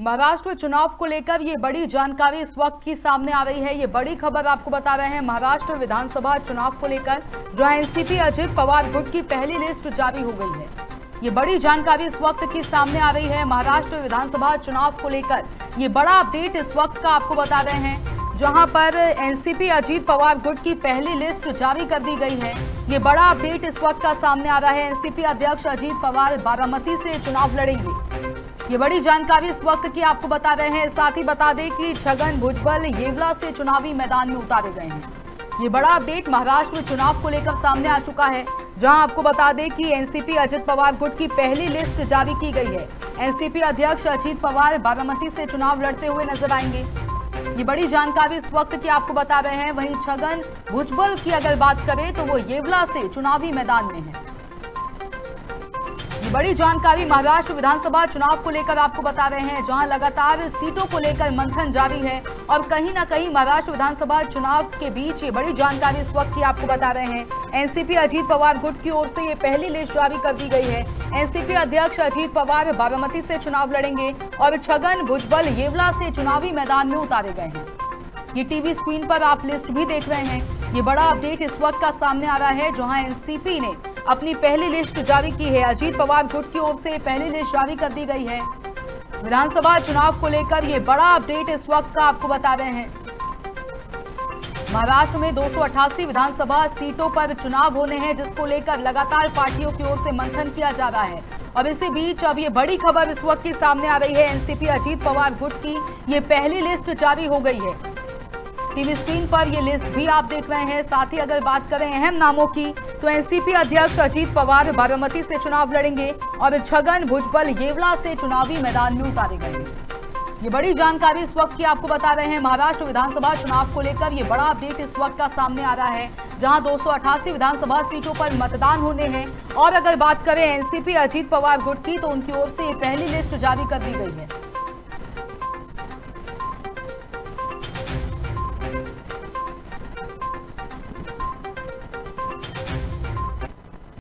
महाराष्ट्र चुनाव को लेकर ये बड़ी जानकारी इस वक्त की सामने आ रही है। ये बड़ी खबर आपको बता रहे हैं महाराष्ट्र विधानसभा चुनाव को लेकर, जहां एनसीपी अजित पवार गुट की पहली लिस्ट जारी हो गई है। ये बड़ी जानकारी इस वक्त की सामने आ रही है महाराष्ट्र विधानसभा चुनाव को लेकर। ये बड़ा अपडेट इस वक्त का आपको बता रहे हैं, जहां पर एनसीपी अजित पवार गुट की पहली लिस्ट जारी कर दी गई है। ये बड़ा अपडेट इस वक्त का सामने आ रहा है। एनसीपी अध्यक्ष अजित पवार बारामती से चुनाव लड़ेंगे। ये बड़ी जानकारी इस वक्त की आपको बता रहे हैं। साथ ही बता दें कि छगन भुजबल येवला से चुनावी मैदान में उतारे गए हैं। ये बड़ा अपडेट महाराष्ट्र चुनाव को लेकर सामने आ चुका है, जहां आपको बता दें कि एनसीपी अजित पवार गुट की पहली लिस्ट जारी की गई है। एनसीपी अध्यक्ष अजित पवार बारामती से चुनाव लड़ते हुए नजर आएंगे। ये बड़ी जानकारी इस वक्त की आपको बता रहे हैं। वहीं छगन भुजबल की अगर बात करें तो वो येवला से चुनावी मैदान में है। बड़ी जानकारी महाराष्ट्र विधानसभा चुनाव को लेकर आपको बता रहे हैं, जहां लगातार सीटों को लेकर मंथन जारी है और कहीं ना कहीं महाराष्ट्र विधानसभा चुनाव के बीच ये बड़ी जानकारी इस वक्त की आपको बता रहे हैं। एनसीपी अजित पवार गुट की ओर से ये पहली लिस्ट जारी कर दी गई है। एनसीपी अध्यक्ष अजित पवार बारामती से चुनाव लड़ेंगे और छगन भुजबल येवला से चुनावी मैदान में उतारे गए हैं। ये टीवी स्क्रीन पर आप लिस्ट भी देख रहे हैं। ये बड़ा अपडेट इस वक्त का सामने आ रहा है, जहां एनसीपी ने अपनी पहली लिस्ट जारी की है। अजित पवार गुट की ओर से पहली लिस्ट जारी कर दी गई है। विधानसभा चुनाव को लेकर ये बड़ा अपडेट इस वक्त का आपको बता रहे हैं। महाराष्ट्र में 288 विधानसभा सीटों पर चुनाव होने हैं, जिसको लेकर लगातार पार्टियों की ओर से मंथन किया जा रहा है। और इसी बीच अब ये बड़ी खबर इस वक्त की सामने आ रही है। एनसीपी अजित पवार गुट की ये पहली लिस्ट जारी हो गई है। टीवी स्क्रीन पर ये लिस्ट भी आप देख रहे हैं। साथ ही अगर बात करें अहम नामों की, तो एनसीपी अध्यक्ष अजित पवार बारामती से चुनाव लड़ेंगे और छगन भुजबल येवला से चुनावी मैदान में उतारे गए। ये बड़ी जानकारी इस वक्त की आपको बता रहे हैं। महाराष्ट्र विधानसभा चुनाव को लेकर ये बड़ा अपडेट इस वक्त का सामने आ रहा है, जहां 288 विधानसभा सीटों पर मतदान होने हैं। और अगर बात करें एनसीपी अजित पवार गुट की, तो उनकी ओर से ये पहली लिस्ट जारी कर दी गई है।